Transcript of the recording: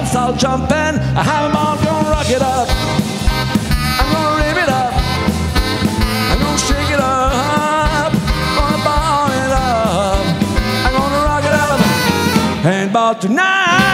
box, I'll jump in. I have 'em all, gonna rock it up. I'm gonna rip it up. I'm gonna shake it up. Gonna ball it up. I'm gonna rock it up. Handball tonight.